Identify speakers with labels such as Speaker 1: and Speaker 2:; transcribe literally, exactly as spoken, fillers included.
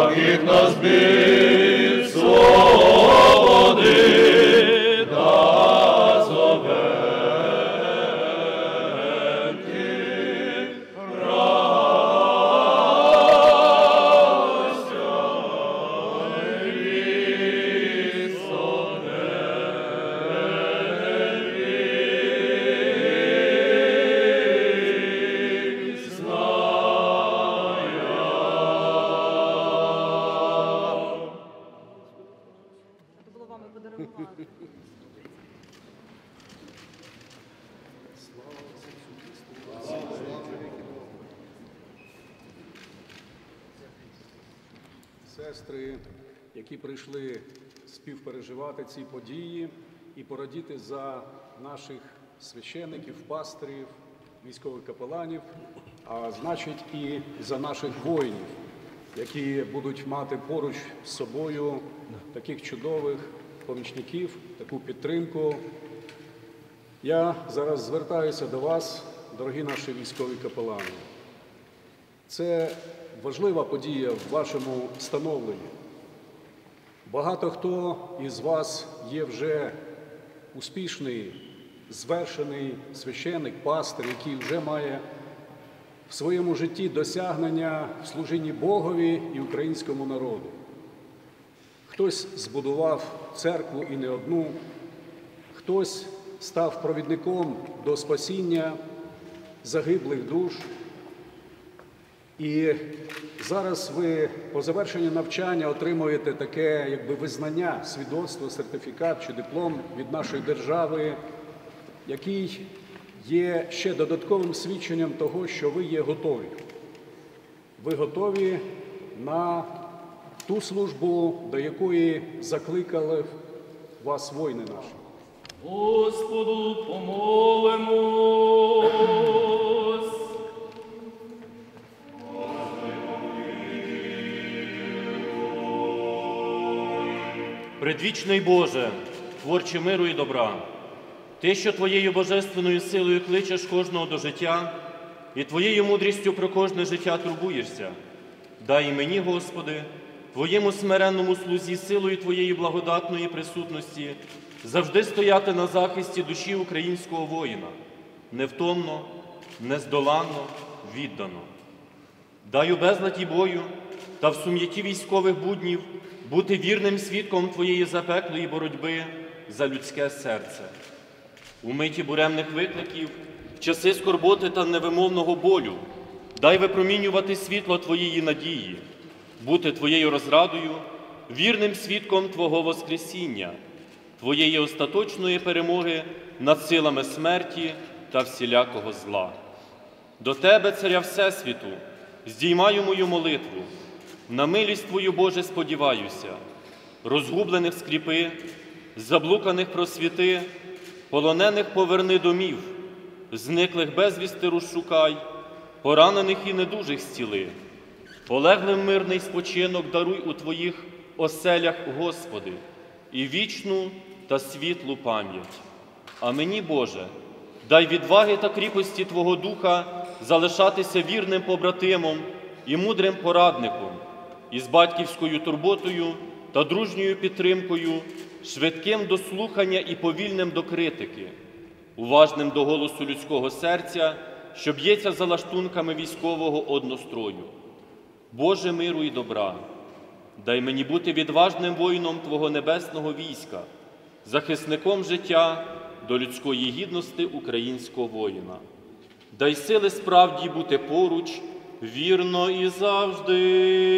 Speaker 1: яких нас бід свободи назовем ті
Speaker 2: Сестри, які прийшли співпереживати ці події і порадіти за наших священиків, пастирів, військових капеланів, а значить і за наших воїнів, які будуть мати поруч з собою таких чудових помічників, таку підтримку. Я зараз звертаюся до вас, дорогі наші військові капелани. Це важлива подія в вашому становленні. Багато хто із вас є вже успішний, звершений священик, пастир, який вже має в своєму житті досягнення в служінні Богові і українському народу. Хтось збудував церкву і не одну, хтось став провідником до спасіння загиблих душ. І зараз ви по завершенні навчання отримуєте таке, якби, визнання, свідоцтво, сертифікат чи диплом від нашої держави, який є ще додатковим свідченням того, що ви є готові. Ви готові на ту службу, до якої закликали вас воїни наші.
Speaker 1: Господу помолимось.
Speaker 3: Предвічний Боже, творче миру і добра, Ти, що Твоєю божественною силою кличеш кожного до життя, і Твоєю мудрістю про кожне життя турбуєшся, дай і мені, Господи, Твоєму смиренному слузі силою Твоєї благодатної присутності завжди стояти на захисті душі українського воїна, невтомно, нездоланно, віддано. Дай у безладі бою та в сум'яті військових буднів бути вірним свідком Твоєї запеклої боротьби за людське серце. У миті буремних викликів, в часи скорботи та невимовного болю, дай випромінювати світло Твоєї надії, бути Твоєю розрадою, вірним свідком Твого Воскресіння, Твоєї остаточної перемоги над силами смерті та всілякого зла. До Тебе, Царя Всесвіту, здіймаю мою молитву, на милість Твою, Боже, сподіваюся, розгублених скріпи, заблуканих просвіти, полонених поверни домів, зниклих безвісти розшукай, поранених і недужих зціли, полеглим мирний спочинок даруй у Твоїх оселях, Господи, і вічну та світлу пам'ять. А мені, Боже, дай відваги та кріпості Твого Духа залишатися вірним побратимом і мудрим порадником, із батьківською турботою та дружньою підтримкою, швидким до слухання і повільним до критики, уважним до голосу людського серця, що б'ється за лаштунками військового однострою. Боже миру і добра, дай мені бути відважним воїном Твого небесного війська, захисником життя до людської гідності українського воїна. Дай сили справді бути поруч, вірно і завжди.